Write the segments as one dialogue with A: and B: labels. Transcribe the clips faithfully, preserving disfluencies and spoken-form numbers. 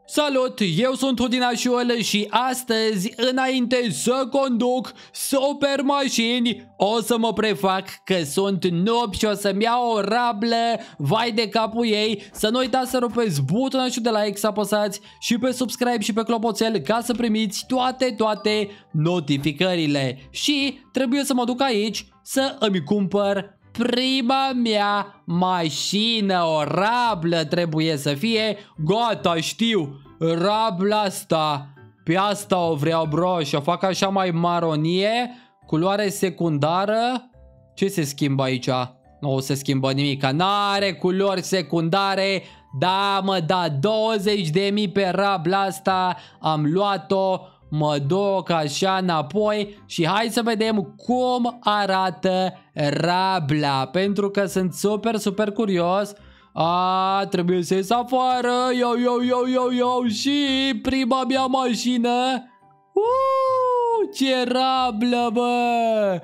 A: Salut, eu sunt Udinașul și astăzi, înainte să conduc super mașini, o să mă prefac că sunt noob și o să-mi iau o rablă, vai de capul ei. Să nu uitați să rupeți butonul de like, să apăsați și pe subscribe și pe clopoțel ca să primiți toate, toate notificările. Și trebuie să mă duc aici să îmi cumpăr prima mea mașină, o rablă trebuie să fie. Gata, știu, rabla asta, pe asta o vreau, bro. Și o fac așa mai maronie, culoare secundară. Ce se schimbă aici? Nu se schimbă nimic, n-are culori secundare. Da, mă, da, douăzeci de mii pe rabla asta. Am luat-o. Mă duc așa înapoi și hai să vedem cum arată rabla, pentru că sunt super, super curios. A, trebuie să ies afară. Yo, yo, yo, yo, yo. Și prima mea mașină. Uuu, ce rablă, bă.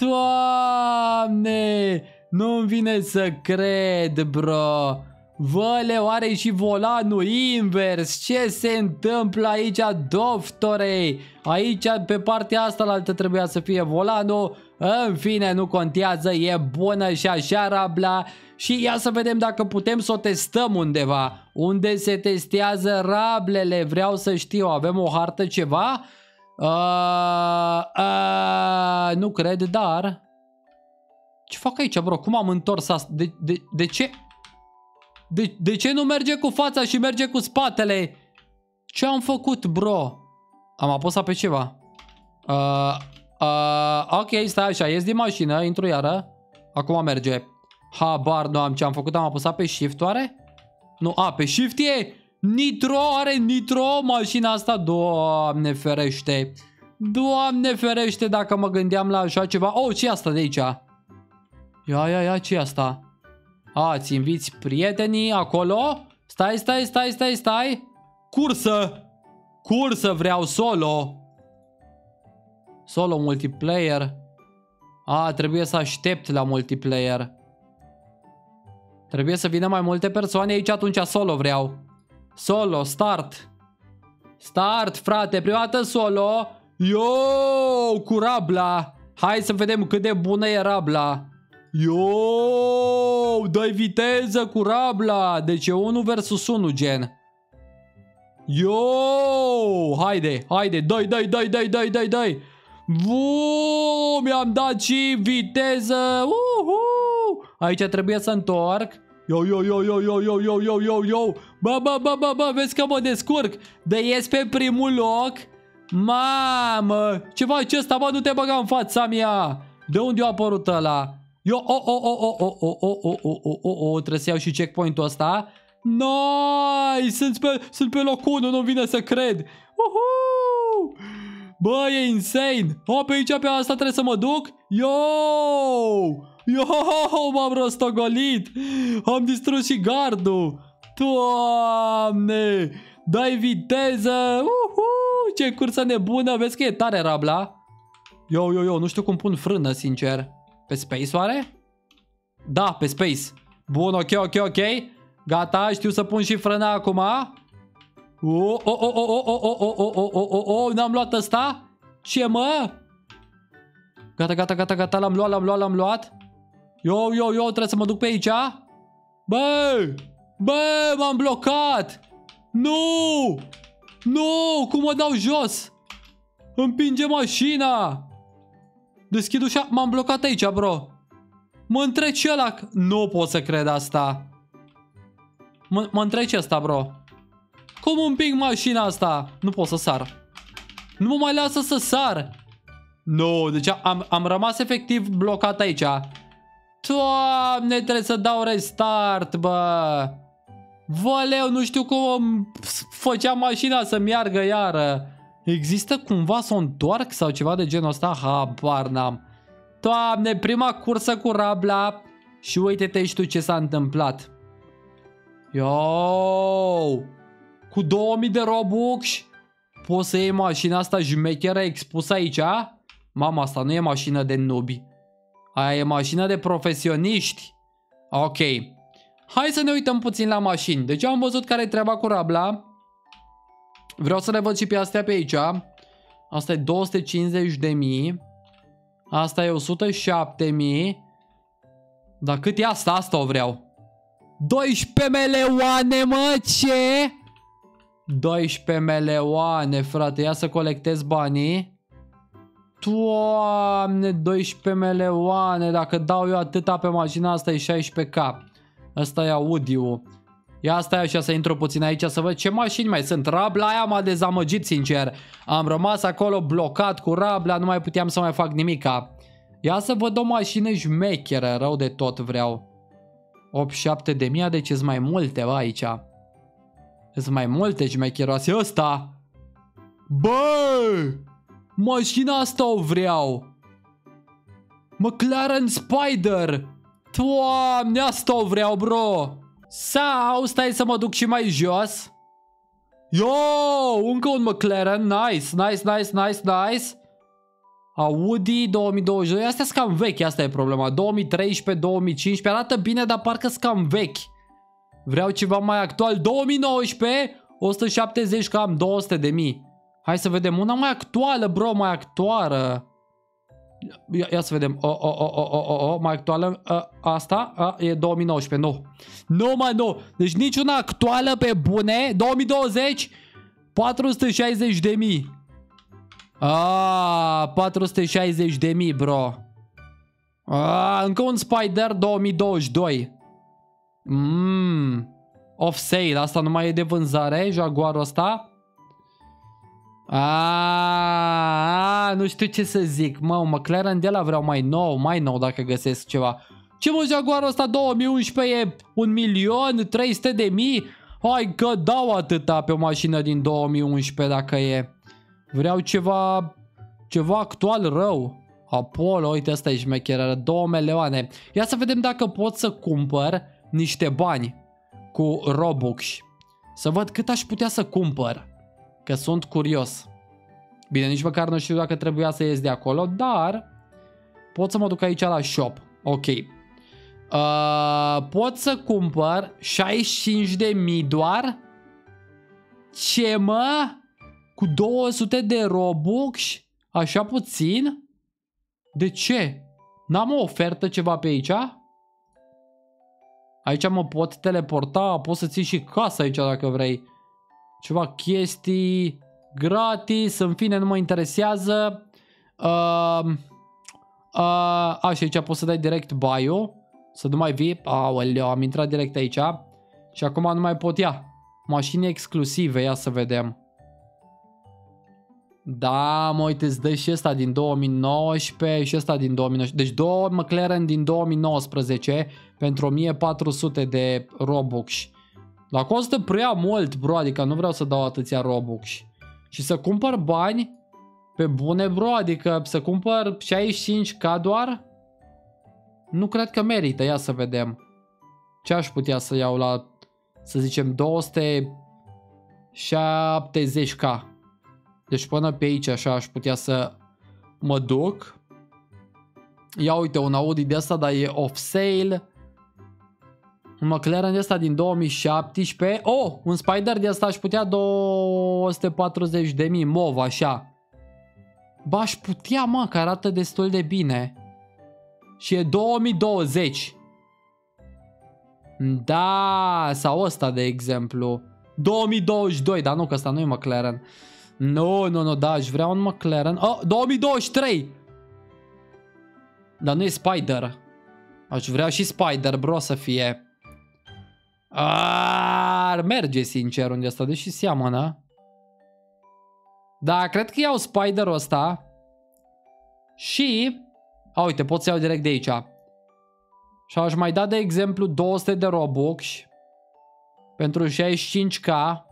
A: Doamne, nu-mi vine să cred, bro. Văle, oare și volanul invers? Ce se întâmplă aici, doctorei? Aici, pe partea asta la altă trebuia să fie volanul. În fine, nu contează, e bună și așa rabla. Și ia să vedem dacă putem să o testăm undeva. Unde se testează rablele? Vreau să știu, avem o hartă ceva? Uh, uh, nu cred, dar... Ce fac aici, bro? Cum am întors asta? De, de, de ce... De, de ce nu merge cu fața și merge cu spatele? Ce am făcut, bro? Am apăsat pe ceva. Uh, uh, ok, stai așa, ies din mașină, intru iară. Acum merge. Habar nu am ce am făcut, am apăsat pe shift, oare? Nu, a, pe shift e nitro, are nitro mașina asta. Doamne ferește. Doamne ferește dacă mă gândeam la așa ceva. Oh, ce e asta de aici? Ia, ia, ia, ce e asta? A, ți inviți prietenii acolo? Stai, stai, stai, stai, stai. Cursă. Cursă vreau, solo. Solo multiplayer. A, trebuie să aștept la multiplayer. Trebuie să vină mai multe persoane aici, atunci solo vreau. Solo, start. Start, frate, prima dată solo. Yo, cu rabla. Hai să vedem cât de bună e rabla. Yo, dai viteză cu rabla. Deci e unu versus unu, gen. Yo, haide, haide, dai, dai, dai, dai, dai, dai, dai. Vuu, mi-am dat și viteză. Uhu. Aici trebuie să întorc. Yo, yo, yo, yo, yo, yo, yo, yo, yo, yo. Bă, bă, bă, bă, bă, vezi că mă descurc. De ies pe primul loc. Mamă, ce faci ăsta, bă, nu te băga în fața mea. De unde a apărut ăla? Yo, oh, oh, oh, oh, oh, oh, oh, oh, oh, oh, oh, oh, trebuie să iau și checkpoint-ul ăsta. Nice, sunt pe, sunt pe locul unu, nu vine să cred. Uhu! Bă, e insane. O, pe aici, pe asta trebuie să mă duc. Yo! Yo, m-am rostogolit. Am distrus și gardul. Doamne! Dai viteză. Uhu! Ce cursă nebună. Vezi că e tare rabla. Yo, yo, yo, nu știu cum pun frână, sincer. Pe space, oare? Da, pe space. Bun, ok, ok, ok. Gata, știu să pun și frâna acum. Oh, oh, oh, oh, oh, oh, oh, oh, oh, oh, oh, oh, n-am luat ăsta? Ce, mă? Gata, gata, gata, gata, l-am luat, l-am luat, l-am luat. Yo, yo, yo, trebuie să mă duc pe aici. Bă! Bă, m-am blocat! Nu! Nu! Cum mă dau jos? Împinge mașina! Deschid ușa, m-am blocat aici, bro. Mă întrece ăla. Nu pot să cred asta. Mă, mă întrece asta, bro. Cum împing mașina asta? Nu pot să sar. Nu mă mai lasă să sar. Nu, deci am, am rămas efectiv blocat aici. Doamne, trebuie să dau restart, bă. Voleu, nu știu cum făcea mașina să meargă iară. Există cumva să o întoarc sau ceva de genul ăsta? Habar n-am. Doamne, prima cursă cu rabla. Și uite-te și tu ce s-a întâmplat. Yo! Cu două mii de Robux poți să iei mașina asta jmecheră expusă aici? Mama, asta nu e mașină de nubi. Aia e mașină de profesioniști. Ok. Hai să ne uităm puțin la mașini. Deci am văzut care e treaba cu rabla. Vreau să le văd și pe astea pe aici. Asta e două sute cincizeci de mii. Asta e o sută șapte mii. Dar cât e asta? Asta o vreau. doisprezece milioane, mă, ce? doisprezece milioane, frate. Ia să colectez banii. Doamne, doisprezece milioane. Dacă dau eu atâta pe mașina asta e șaisprezece K. Asta e audio. Ia stai așa să intru puțin aici să văd ce mașini mai sunt. Rabla aia m-a dezamăgit, sincer. Am rămas acolo blocat cu rabla, nu mai puteam să mai fac nimica. Ia să văd o mașină șmecheră, rău de tot vreau. optzeci și șapte de mii, deci sunt mai multe, bă, aici. Sunt mai multe șmecheroase. Ăsta! Bă! Mașina asta o vreau! McLaren Spider! Doamne, asta o vreau, bro! Sau stai să mă duc și mai jos. Yo, încă un McLaren. Nice, nice, nice, nice, nice. Audi două mii douăzeci și doi. Astea sunt cam vechi, asta e problema. două mii treisprezece, două mii cincisprezece. Arată bine, dar parcă sunt cam vechi. Vreau ceva mai actual. două mii nouăsprezece, o sută șaptezeci, cam două sute de mii. Hai să vedem una mai actuală, bro, mai actuală. Ia, ia să vedem. O, o, o, o, o, o, mai actuală. A, asta a, e două mii nouăsprezece. Nu. Nu, mă, nu. Deci niciuna actuală pe bune. două mii douăzeci. patru sute șaizeci de mii. Ah, patru sute șaizeci de mii, bro. Ah, încă un Spider două mii douăzeci și doi. Mmm. Off sale. Asta nu mai e de vânzare. Jaguarul ăsta. Aaaa, nu știu ce să zic. Mă, McLaren de la vreau mai nou, mai nou dacă găsesc ceva. Ce mă, Jaguarul ăsta două mii unsprezece e un milion trei sute de mii? Hai că dau atâta pe o mașină din două mii unsprezece dacă e. Vreau ceva, ceva actual rău. Apollo, uite, asta e șmecheră, două milioane. Ia să vedem dacă pot să cumpăr niște bani cu Robux. Să văd cât aș putea să cumpăr. Că sunt curios. Bine, nici măcar nu știu dacă trebuia să ies de acolo, dar pot să mă duc aici la shop. Ok. Uh, pot să cumpăr șaizeci și cinci de mii doar? Ce, mă? Cu două sute de Robux? Așa puțin? De ce? N-am o ofertă ceva pe aici? Aici mă pot teleporta, pot să ții și casa aici dacă vrei. Ceva chestii gratis, în fine, nu mă interesează. Uh, uh, așa, aici poți să dai direct bio. Să nu mai vii. Aoleu, am intrat direct aici. Și acum nu mai pot ia. Mașini exclusive, ia să vedem. Da, mă, uite, îți dă și ăsta din două mii nouăsprezece și ăsta din două mii nouăsprezece. Deci două McLaren din două mii nouăsprezece pentru o mie patru sute de Robux. Dar costă prea mult, bro, adică nu vreau să dau atâția Robux. Și să cumpăr bani pe bune, bro, adică să cumpăr șaizeci și cinci K doar? Nu cred că merită, ia să vedem. Ce aș putea să iau la, să zicem, două sute șaptezeci K. Deci până pe aici așa aș putea să mă duc. Ia uite, un Audi de asta, dar e off sale. Un McLaren de asta din două mii șaptesprezece. Oh, un Spider de asta aș putea două sute patruzeci de mii mov, așa. Ba, aș putea, mă, că arată destul de bine. Și e două mii douăzeci. Da, sau ăsta de exemplu. două mii douăzeci și doi, dar nu, că ăsta nu e McLaren. Nu, nu, nu, da, aș vrea un McLaren. Oh, două mii douăzeci și trei. Dar nu e Spider. Aș vrea și Spider, bro, să fie. Ar merge, sincer, unde asta, deși seamănă. Da, cred că iau Spider-ul ăsta. Și... A, uite, pot să iau direct de aici. Și aș mai da, de exemplu, două sute de Robux. Pentru șaizeci și cinci K.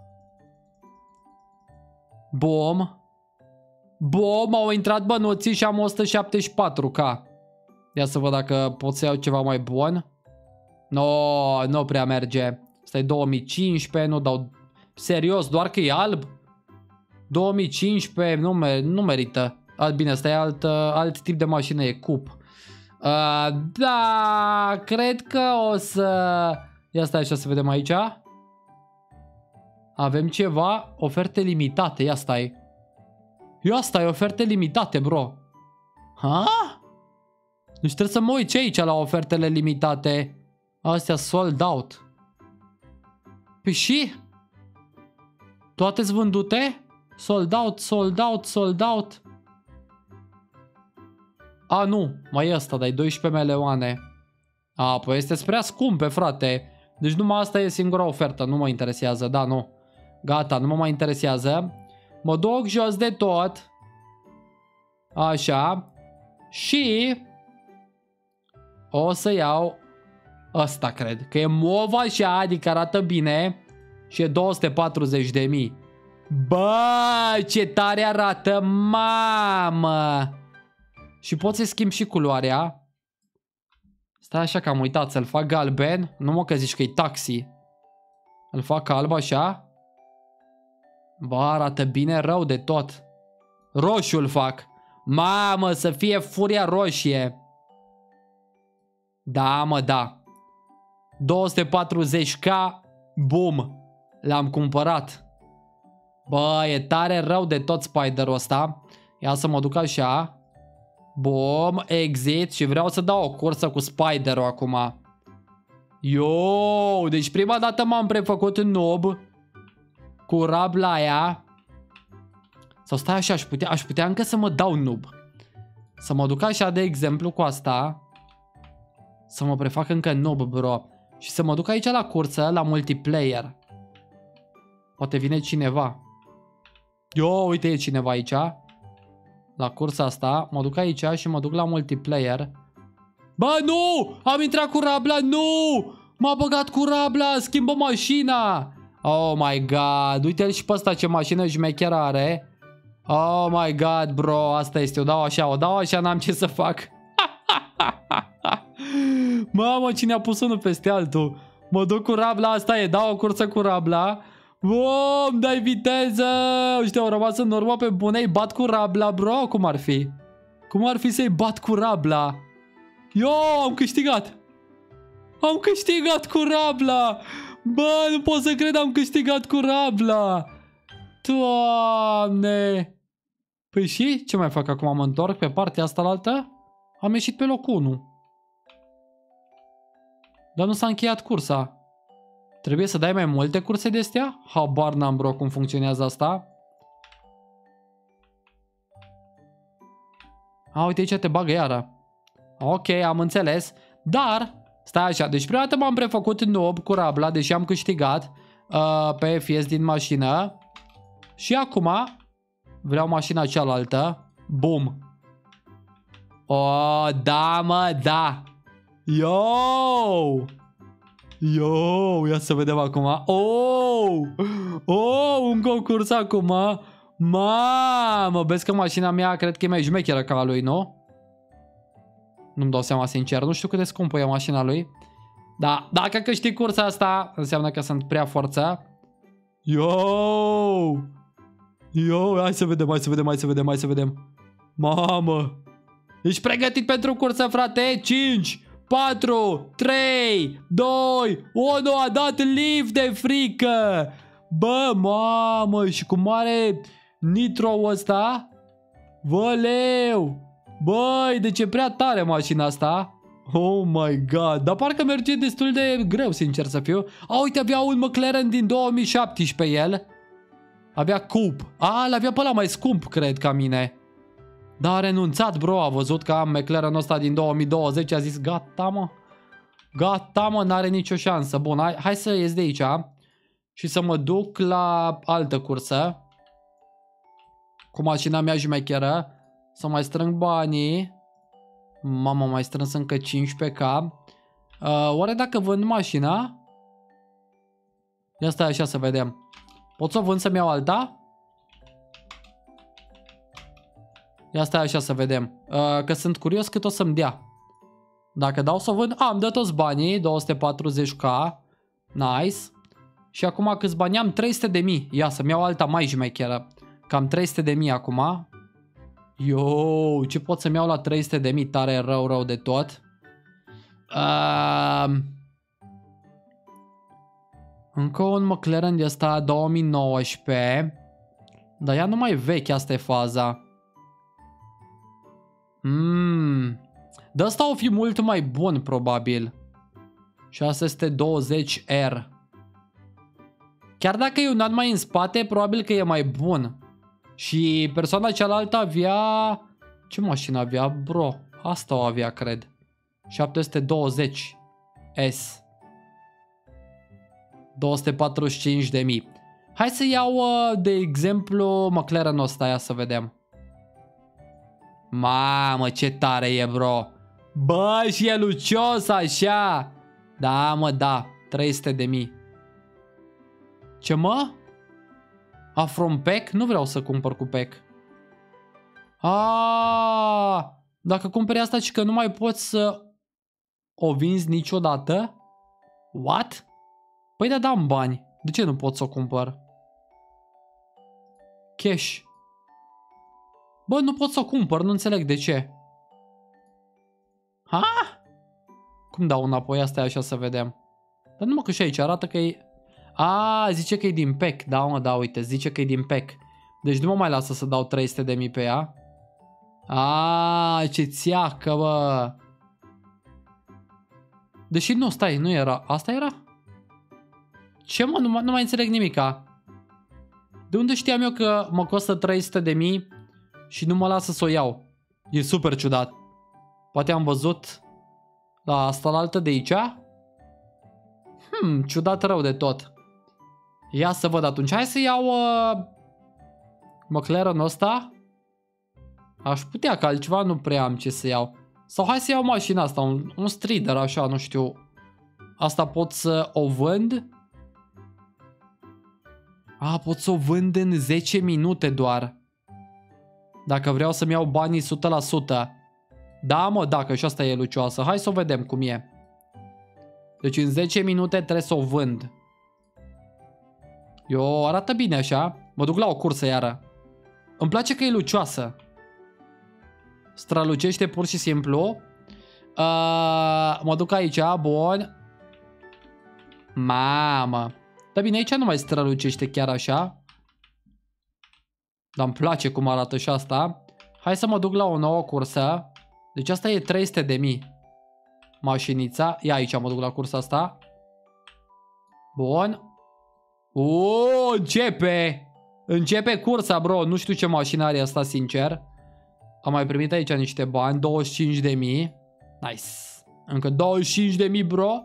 A: Bom. Bom, au intrat bănuții și am o sută șaptezeci și patru K. Ia să văd dacă pot să iau ceva mai bun. No, nu prea merge. Asta e două mii cincisprezece, nu dau... Serios, doar că e alb? două mii cincisprezece, nu, mer nu merită. A, bine, asta e alt, alt tip de mașină, e cup. Uh, da, cred că o să... Ia stai așa să vedem aici. Avem ceva, oferte limitate, ia stai. Ia stai, oferte limitate, bro. Ha? Nu trebuie să mă uit ce aici la ofertele limitate. Astea sold out. Păi și? Toate-s vândute? Sold out, sold out, sold out. A, nu, mai e ăsta, dai doisprezece milioane. A, păi este prea scumpe, frate. Deci numai asta e singura ofertă, nu mă interesează, da, nu. Gata, nu mă mai interesează. Mă duc jos de tot. Așa. Și o să iau ăsta, cred. Că e mov așa, adică arată bine. Și e două sute patruzeci de mii. Bă, ce tare arată, mamă! Și pot să schimb și culoarea. Stai așa că am uitat să-l fac galben. Nu mă că zici că e taxi. Îl fac alb așa. Bă, arată bine rău de tot. Roșu îl fac. Mamă, să fie furia roșie. Da, mă, da. două sute patruzeci K. Bum. L-am cumpărat. Bă, e tare rău de tot Spider-ul ăsta. Ia să mă duc așa. Bum, exit. Și vreau să dau o cursă cu Spider-ul acum. Yo, deci prima dată m-am prefăcut în noob cu rabla aia. Sau stai așa, aș putea, aș putea încă să mă dau noob. Să mă duc așa, de exemplu, cu asta. Să mă prefac încă noob, bro. Și să mă duc aici la cursă, la multiplayer. Poate vine cineva. Yo, uite, e cineva aici. La cursa asta. Mă duc aici și mă duc la multiplayer. Bă, nu! Am intrat cu rabla, nu! M-a băgat cu rabla, schimbă mașina! Oh my god, uite-l și pe ăsta ce mașină șmecheră are. Oh my god, bro, asta este, o dau așa, o dau așa, n-am ce să fac. Mamă, cine a pus unul peste altul? Mă duc cu rabla, asta e, dau o cursă cu rabla. Bum, dai viteză! Ăștia au rămas în urmă pe bune, îi bat cu rabla, bro, cum ar fi? Cum ar fi să-i bat cu rabla? Yo, am câștigat! Am câștigat cu rabla! Bă, nu pot să cred, am câștigat cu rabla! Doamne! Păi și? Ce mai fac acum? Mă întorc pe partea asta la altă? Am ieșit pe locul unu. Dar nu s-a încheiat cursa. Trebuie să dai mai multe curse de astea? Habar n-am, bro, cum funcționează asta. A, uite aici te bagă iară. Ok, am înțeles. Dar, stai așa, deci prima dată m-am prefăcut noob cu rabla, deși am câștigat uh, pe F S din mașină. Și acum vreau mașina cealaltă. Bum. Oh, da, mă, da. Yo! Yo, ia să vedem acum. Oh! Oh, un concurs acum. Mamă, vezi că mașina mea cred că e mai șmecheră ca a lui, nu? Nu-mi dau seama sincer, nu știu cât de scumpă e mașina lui. Da, dacă câștig cursa asta, înseamnă că sunt prea forță. Yo! Yo, hai să vedem, hai să vedem, hai să vedem, hai să vedem. Mamă! Ești pregătit pentru cursă, frate? cinci, patru, trei, doi, unu, a dat lift de frică! Bă, mamă, și cum are nitro-ul ăsta? Văleu! Băi, deci e prea tare mașina asta. Oh my god, dar parcă merge destul de greu, sincer să fiu. A, uite, avea un McLaren din două mii șaptesprezece el. Avea Coupe. A, l-avea pe ăla mai scump, cred, ca mine. Dar a renunțat, bro, a văzut că am McLaren ăsta din două mii douăzeci, a zis, gata, mă. Gata, mă, n-are nicio șansă. Bun, hai, hai să ies de aici și să mă duc la altă cursă. Cu mașina mea șmecheră. Să mai strâng banii. Mamă, mai strâns încă cincisprezece K. Uh, oare dacă vând mașina? Ia stai așa să vedem. Pot să o vând să-mi iau alta? Ia stai așa să vedem. Uh, că sunt curios cât o să-mi dea. Dacă dau să o vând... A, îmi dă toți banii. două sute patruzeci K. Nice. Și acum câți bani am? trei sute de mii. Ia să-mi iau alta mai șmecheră. Cam trei sute de mii acum. Yo, ce pot să-mi iau la trei sute de mii? Tare rău, rău de tot. Uh... Încă un McLaren de ăsta două mii nouăsprezece. Dar ea nu mai veche, asta e faza. Mmm. De ăsta o fi mult mai bun, probabil. șase sute douăzeci R. Chiar dacă e un an mai în spate, probabil că e mai bun. Și persoana cealaltă avea... Ce mașină avea, bro? Asta o avea, cred. șapte sute douăzeci S. două sute patruzeci și cinci de mii. Hai să iau, de exemplu, McLaren-ul ăsta, ia să vedem. Mamă, ce tare e, bro. Bă, și e lucios așa. Da, mă, da. trei sute de mii. Ce, mă? A, from pack? Nu vreau să cumpăr cu pack. A, dacă cumperi asta și că nu mai poți să o vinzi niciodată? What? Păi da, dam bani. De ce nu pot să o cumpăr? Cash. Bă, nu pot să o cumpăr, nu înțeleg de ce. Ha? Cum dau înapoi? Asta e așa să vedem. Dar numai că și aici arată că e... A, zice că e din pack. Da, mă, da, uite, zice că e din pack. Deci nu mă mai lasă să dau trei sute de mii pe ea. A, ce țiacă, bă. Deși nu, stai, nu era. Asta era? Ce, mă? Nu, nu mai înțeleg nimica. De unde știam eu că mă costă trei sute de mii și nu mă lasă să o iau? E super ciudat. Poate am văzut la asta la altă de aici? Hmm, ciudat rău de tot. Ia să văd atunci. Hai să iau uh, McLaren-ul ăsta. Aș putea, că altceva nu prea am ce să iau. Sau hai să iau mașina asta, un, un Strider așa, nu știu. Asta pot să o vând? A, pot să o vând în zece minute doar. Dacă vreau să-mi iau banii o sută la sută. Da, mă, dacă și asta e lucioasă. Hai să o vedem cum e. Deci în zece minute trebuie să o vând. Eu arată bine așa. Mă duc la o cursă iară. Îmi place că e lucioasă. Strălucește pur și simplu. uh, Mă duc aici, bun. Mamă. Dar bine, aici nu mai strălucește chiar așa. Dar îmi place cum arată și asta. Hai să mă duc la o nouă cursă. Deci asta e trei sute de mii. Mașinița. Ia aici mă duc la cursa asta. Bun. Uuu, începe. Începe cursa, bro. Nu știu ce mașină are asta, sincer. Am mai primit aici niște bani. douăzeci și cinci de mii. Nice. Încă douăzeci și cinci de mii, bro.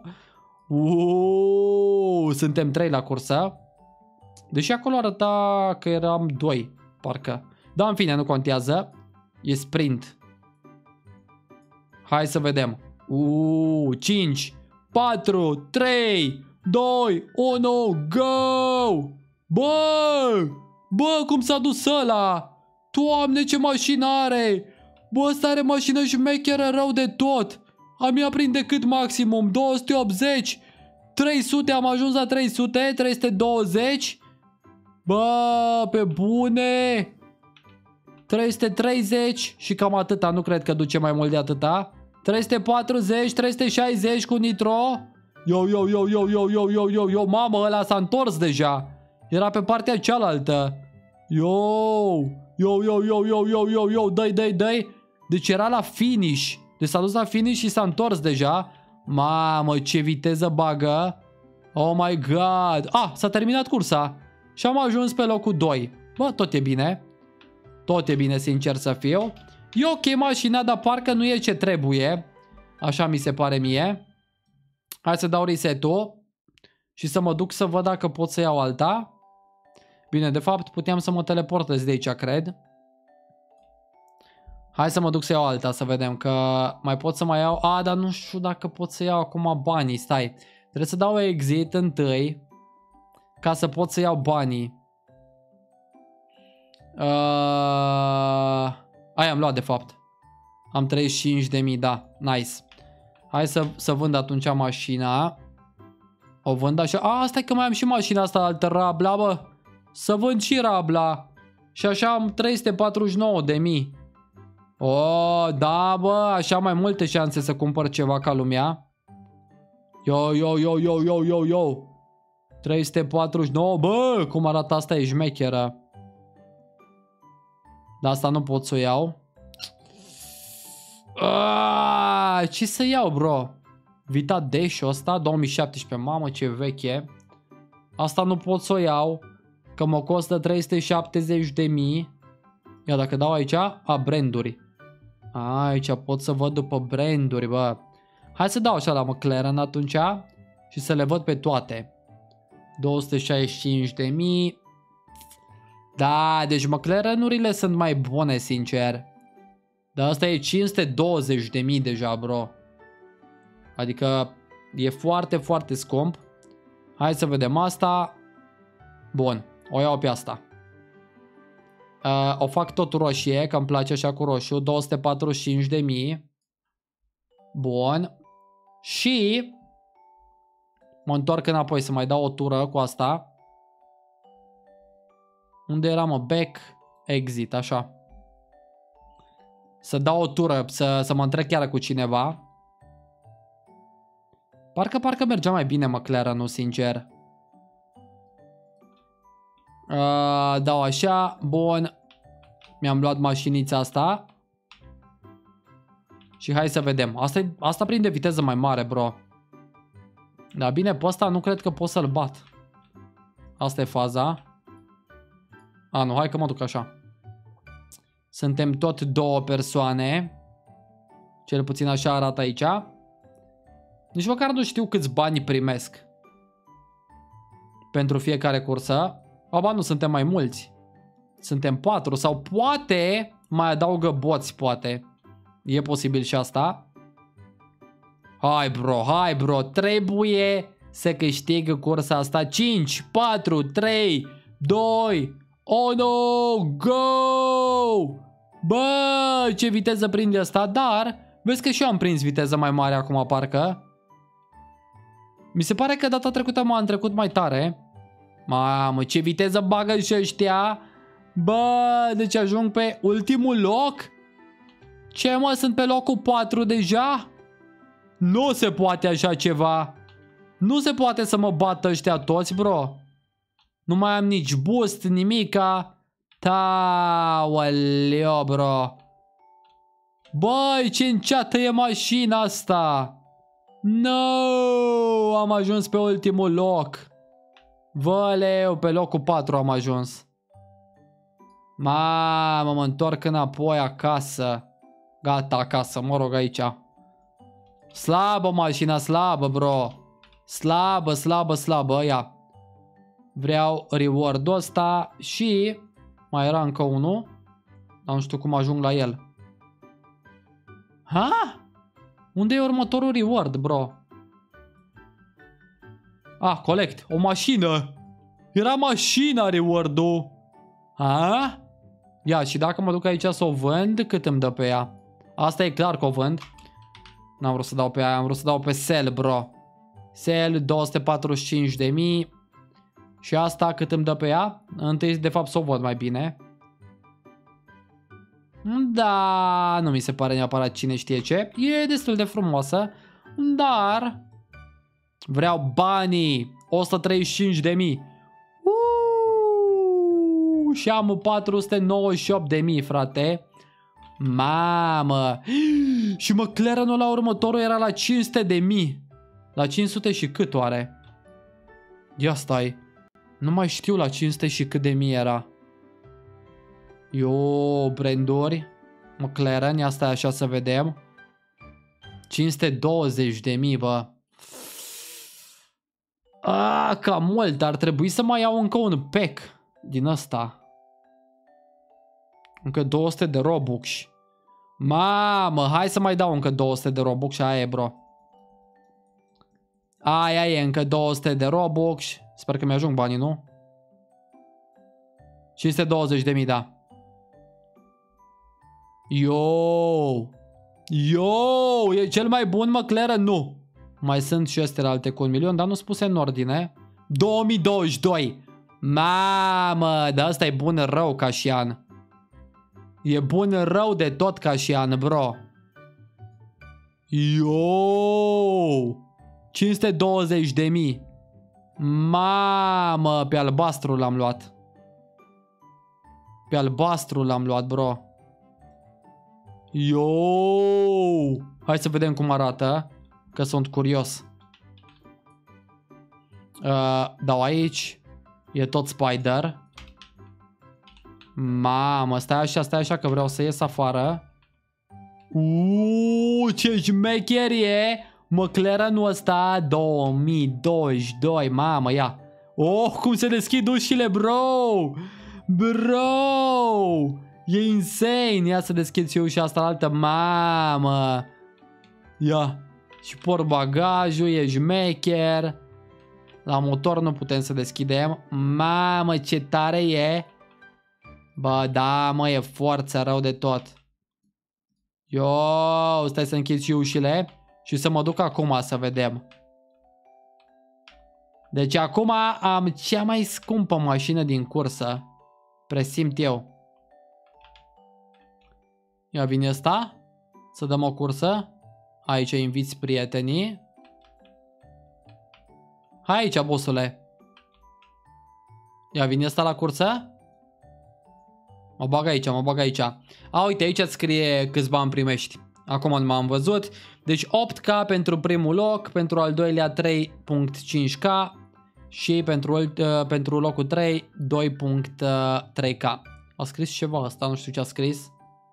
A: Uuu, suntem trei la cursă. Deși acolo arăta că eram doi, parcă. Dar în fine, nu contează. E sprint. Hai să vedem. Uuu, cinci, patru, trei, doi, unu, go! Bă! Bă, cum s-a dus ăla? Doamne, ce mașină are! Bă, ăsta are mașină șmecheră rău de tot. Am ea prinde cât maximum? două sute optzeci? trei sute, am ajuns la trei sute, trei sute douăzeci. Bă, pe bune! trei sute treizeci și cam atâta, nu cred că duce mai mult de atâta. trei sute patruzeci, trei sute șaizeci cu nitro. Yo, yo, yo, yo, yo, yo, yo, yo, yo, mamă, ăla s-a întors deja. Era pe partea cealaltă. Yo, yo, yo, yo, yo, yo, yo, yo, dai, dai, dai. Deci era la finish. Deci s-a dus la finish și s-a întors deja. Mamă, ce viteză bagă. Oh my god. Ah, s-a terminat cursa. Și am ajuns pe locul doi. Bă, tot e bine. Tot e bine, sincer să fiu. E ok mașina, dar parcă nu e ce trebuie. Așa mi se pare mie. Hai să dau reset-ul. Și să mă duc să văd dacă pot să iau alta. Bine, de fapt puteam să mă teleportez de aici, cred. Hai să mă duc să iau alta, să vedem că mai pot să mai iau. A, dar nu știu dacă pot să iau acum banii. Stai, trebuie să dau exit întâi ca să pot să iau banii. Uh... Aia am luat de fapt. Am treizeci și cinci de mii, da, nice. Hai să, să vând atunci mașina. O vând așa. A, stai că mai am și mașina asta altă, Rabla, bă. Să vând și Rabla. Și așa am trei sute patruzeci și nouă de mii. Oh, da, bă, așa mai multe șanse să cumpăr ceva ca lumea. Yo, yo, yo, yo, yo, yo, yo. trei sute patruzeci și nouă. Bă, cum arată asta, e șmecheră. Dar asta nu pot să o iau. Aaaa, ce să iau, bro? Vita Dash-ul ăsta, două mii șaptesprezece, mamă ce veche. Asta nu pot să o iau, că mă costă trei sute șaptezeci de mii. Ia, dacă dau aici, a, branduri. A, aici pot să văd după branduri, bă. Hai să dau așa la McLaren atunci și să le văd pe toate. două sute șaizeci și cinci de mii. Da, deci McLaren-urile sunt mai bune, sincer. Dar asta e cinci sute douăzeci de mii deja, bro. Adică e foarte, foarte scump. Hai să vedem asta. Bun, o iau pe asta. Uh, o fac tot roșie, că îmi place așa cu roșu. două sute patruzeci și cinci de mii. Bun. Și mă întorc înapoi să mai dau o tură cu asta. Unde era, mă? Back, exit, așa. Să dau o tură, să, să mă întrec chiar cu cineva. Parcă, parcă mergea mai bine McLaren-ul, sincer. Uh, dau așa, bun. Mi-am luat mașinița asta. Și hai să vedem. Asta, asta prinde viteză mai mare, bro. Dar bine, pe ăsta nu cred că pot să-l bat. Asta e faza. A, nu, hai că mă duc așa. Suntem tot două persoane. Cel puțin așa arată aici. Nici măcar nu știu câți bani primesc pentru fiecare cursă. Aba, nu, suntem mai mulți. Suntem patru sau poate mai adaugă boți, poate. E posibil și asta. Hai, bro, hai, bro. Trebuie să câștigă cursa asta. cinci, patru, trei, doi, unu, go! Bă, ce viteză prinde asta. Dar, vezi că și eu am prins viteză mai mare acum, parcă. Mi se pare că data trecută m-am trecut mai tare. Mamă, ce viteză bagă și ăștia. Bă, deci ajung pe ultimul loc? Ce, mă, sunt pe locul patru deja? Nu se poate așa ceva. Nu se poate să mă bată ăștia toți, bro. Nu mai am nici boost, nimica. Taoleo, bro. Băi, ce înceată e mașina asta. No, am ajuns pe ultimul loc. Văleu, pe locul patru am ajuns. Mamă, mă întorc înapoi acasă. Gata, acasă, mă rog, aici. Slabă mașina, slabă, bro. Slabă, slabă, slabă, ia. Vreau reward-ul ăsta și mai era încă unul. Dar nu știu cum ajung la el. Ha? Unde e următorul reward, bro? Ah, collect. O mașină. Era mașina reward-ul. Ha? Ia, și dacă mă duc aici să o vând, cât îmi dă pe ea? Asta e clar că o vând. N-am vrut să dau pe aia, am vrut să dau pe sell, bro. Sell, două sute patruzeci și cinci de mii. Și asta cât îmi dă pe ea? Întâi, de fapt, să o văd mai bine. Da, nu mi se pare neapărat cine știe ce. E destul de frumoasă. Dar vreau banii. o sută treizeci și cinci de mii. Uuu, și am patru sute nouăzeci și opt de mii, frate. Mamă. Și McLaren-ul la următorul era la cinci sute de mii. La cinci sute și cât oare? Ia stai. Nu mai știu la cinci sute și cât de mii era. Eu, branduri. McLaren, ia stai așa să vedem. cinci sute douăzeci de mii, bă. Ah, cam mult, ar trebui să mai iau încă un pack din ăsta. Încă două sute de Robux. Mamă, hai să mai dau încă două sute de Robux și aia e, bro. Aia e, încă două sute de Robux. Sper că mi-ajung banii, nu? cinci sute douăzeci de mii, da. Yo! Yo! E cel mai bun McLaren? Nu. Mai sunt și astea alte cu un milion, dar nu spuse în ordine. două mii douăzeci și doi. Mamă, dar ăsta e bun rău ca și an. E bun rău de tot ca și an, bro. Yo! cinci sute douăzeci de mii. Mamă, pe albastru l-am luat. Pe albastru l-am luat, bro. Yo! Hai să vedem cum arată, că sunt curios. Uh, dau aici. E tot spider. Mamă, stai așa, stai așa că vreau să ies afară. Uuu, ce șmecher e! McLaren-ul ăsta două mii douăzeci și doi, mamă, ia. Oh, cum se deschid ușile, bro! Bro! E insane! Ia să deschid și ușa asta la altă, mamă! Ia! Și portbagajul, e șmecher. La motor nu putem să deschidem. Mamă, ce tare e! Bă, da, mă, e forță rău de tot. Yo, stai să închid și ușile și să mă duc acum să vedem. Deci acum am cea mai scumpă mașină din cursă. Presimt eu. Ia vine asta. Să dăm o cursă. Aici inviți prietenii. Hai aici, bossule. Ia vine asta la cursă. Mă bag aici, mă bag aici. A, uite, aici îți scrie câți bani primești. Acum nu m-am văzut. Deci opt K pentru primul loc, pentru al doilea trei virgulă cinci K și pentru, uh, pentru locul trei doi virgulă trei K. A scris ceva asta, nu știu ce a scris.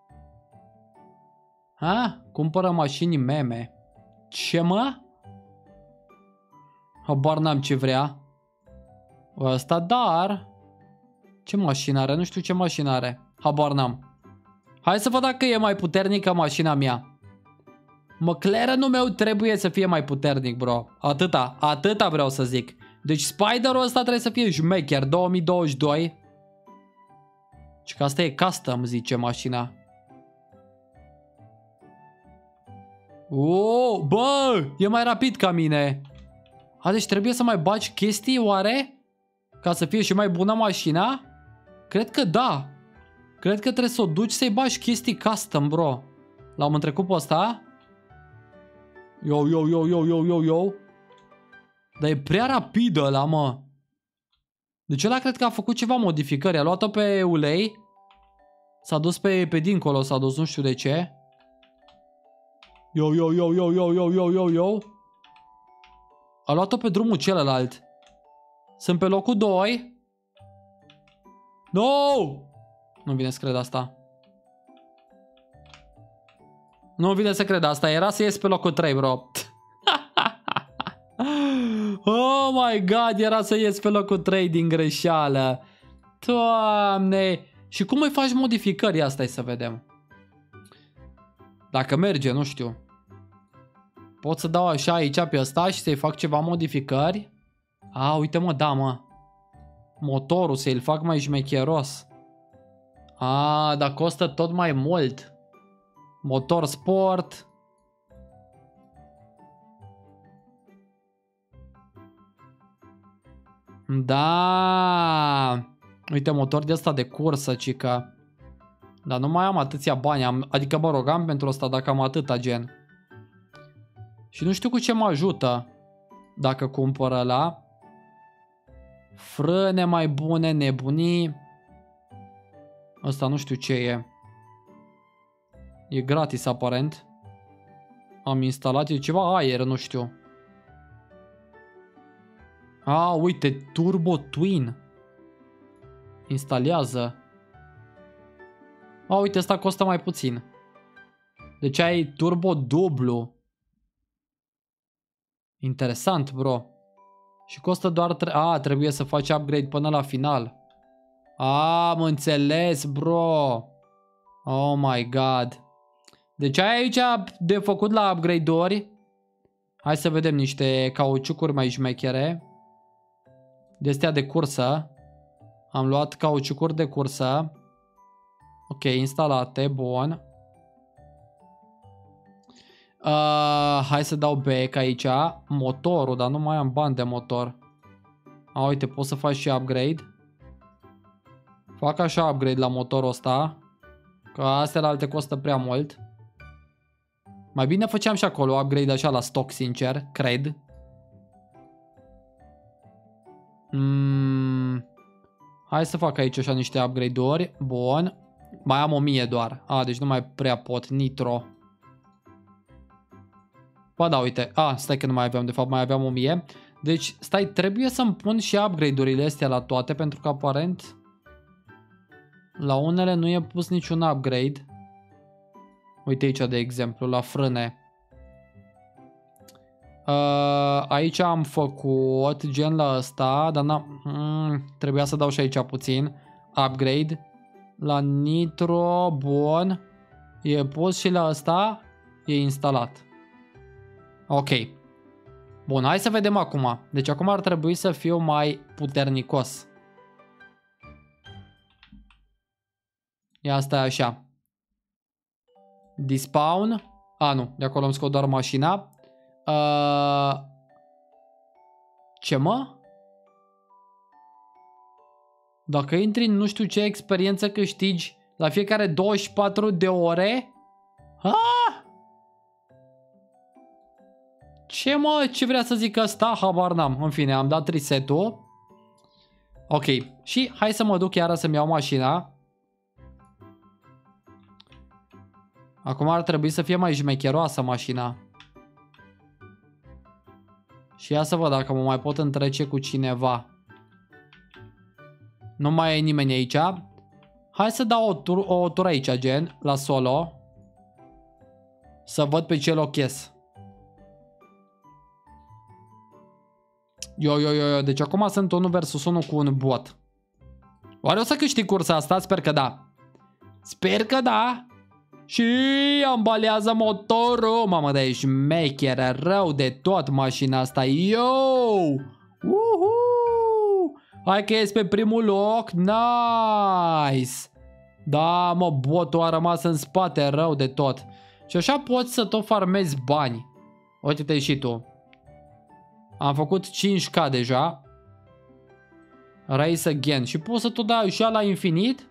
A: Ha? Cumpără mașini meme. Ce, mă? Habar n-am ce vrea. Ăsta, dar... Ce mașină are? Nu știu ce mașină are. Habar n-am. Hai să văd dacă e mai puternic ca mașina mea. McLaren-ul meu trebuie să fie mai puternic, bro. Atâta, atâta vreau să zic. Deci Spider-ul ăsta trebuie să fie șmecher. două mii douăzeci și doi. Și că asta e custom, zice mașina. Oh, bă, e mai rapid ca mine. A, deci trebuie să mai bagi chestii, oare? Ca să fie și mai bună mașina? Cred că da. Cred că trebuie să o duci să-i bagi chestii custom, bro. L-am întrecut pe ăsta. Yo, yo, yo, yo, yo, yo, yo. Dar e prea rapid ăla, mă. Deci ăla cred că a făcut ceva modificări. A luat-o pe ulei. S-a dus pe, pe dincolo, s-a dus, nu știu de ce. Yo, yo, yo, yo, yo, yo, yo, yo, yo. A luat-o pe drumul celălalt. Sunt pe locul doi. No! Nu vine să cred asta. Nu vine să cred asta. Era să ies pe locul trei, bro. Oh my god, era să ies pe locul trei din greșeală. Doamne. Și cum îi faci modificări? Asta e să vedem. Dacă merge, nu știu. Pot să dau așa aici pe ăsta și să-i fac ceva modificări. A, uite, mă, da, mă. Motorul să-i fac mai șmecheros. A, dar costă tot mai mult. Motor sport. Da. Uite, motor de ăsta de cursă, cică. Dar nu mai am atâția bani. Am, adică mă rogam pentru asta dacă am atâta, gen. Și nu știu cu ce mă ajută dacă cumpăr ăla. Frâne mai bune, nebunii. Asta nu știu ce e. E gratis aparent. Am instalat, e ceva aer, nu știu. A, uite, Turbo Twin. Instalează. A, uite, asta costă mai puțin. Deci ai Turbo dublu. Interesant, bro. Și costă doar... A, trebuie să faci upgrade până la final. A, am înțeles, bro. Oh my god. Deci ai aici de făcut la upgrade-uri. Hai să vedem niște cauciucuri mai șmechere. De astea de cursă. Am luat cauciucuri de cursă. Ok, instalate, bun. Uh, hai să dau back aici. Motorul, dar nu mai am bani de motor. A, uite, poți să faci și upgrade. Fac așa upgrade la motorul ăsta. Că astea la alte costă prea mult. Mai bine făceam și acolo upgrade așa la stock, sincer, cred. Mm, hai să fac aici așa niște upgrade-uri. Bun. Mai am o mie doar. A, deci nu mai prea pot. Nitro. Ba da, uite. A, stai că nu mai aveam. De fapt mai aveam o mie. Deci, stai, trebuie să-mi pun și upgrade-urile astea la toate. Pentru că aparent la unele nu e pus niciun upgrade. Uite aici, de exemplu, la frâne. Uh, aici am făcut gen la ăsta, dar n-am... Mm, trebuia să dau și aici puțin. Upgrade. La nitro, bun. E pus și la ăsta. E instalat. Ok. Bun, hai să vedem acum. Deci acum ar trebui să fiu mai puternicos. Ia asta așa. Despawn. A, nu, de acolo îmi scot doar mașina. Uh... Ce mă? Dacă intri în nu știu ce experiență câștigi la fiecare douăzeci și patru de ore? Ah! Ce mă? Ce vrea să zic ăsta? Habar n-am. În fine, am dat reset-ul. Ok. Și hai să mă duc iară să-mi iau mașina. Acum ar trebui să fie mai jmecheroasă mașina. Și ia să văd dacă mă mai pot întrece cu cineva. Nu mai e nimeni aici. Hai să dau o, tur o tură aici, gen, la solo. Să văd pe ce loc ies. Yo, yo, yo, yo. Deci acum sunt unu versus unu cu un bot. Oare o să câștig cursa asta? Sper că da. Sper că da. Și ambalează motorul. Mamă, de șmecheră, rău de tot mașina asta. Yo! Uhu! Hai că ies pe primul loc. Nice! Da, mă, botul a rămas în spate, rău de tot. Și așa poți să tot farmezi bani. Uite-te și tu. Am făcut cinci K deja. Race again. Și poți să tot dai așa la infinit?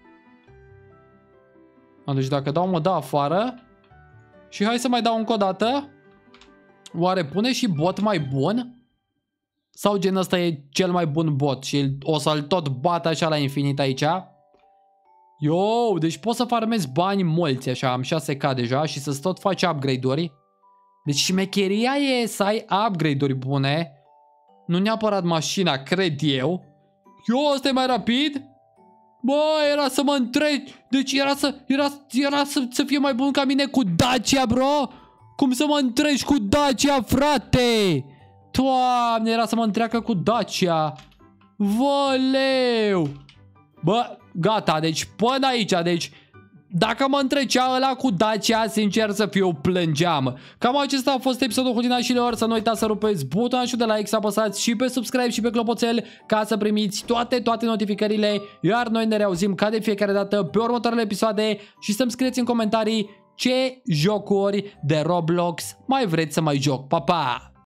A: Deci dacă dau, mă dă afară. Și hai să mai dau încă o dată. Oare pune și bot mai bun? Sau gen ăsta e cel mai bun bot și o să-l tot bat așa la infinit aici? Yo, deci poți să farmezi bani mulți așa, am șase K deja și să-ți tot faci upgrade-uri. Deci șmecheria e să ai upgrade-uri bune. Nu neapărat mașina, cred eu. Eu, ăsta e mai rapid? Bă, era să mă întreci. Deci era să, era, era să, să fie mai bun ca mine cu Dacia, bro. Cum să mă întreci cu Dacia, frate? Doamne, era să mă întreacă cu Dacia. Voleu. Bă, gata, deci până aici, deci dacă mă întrecea ăla cu Dacia, sincer să fiu, plângeam. Cam acesta a fost episodul Hutinașilor. Să nu uitați să rupeți butonul de like, să apăsați și pe subscribe și pe clopoțel ca să primiți toate, toate notificările. Iar noi ne reauzim ca de fiecare dată pe următoarele episoade și să-mi scrieți în comentarii ce jocuri de Roblox mai vreți să mai joc. Pa, pa!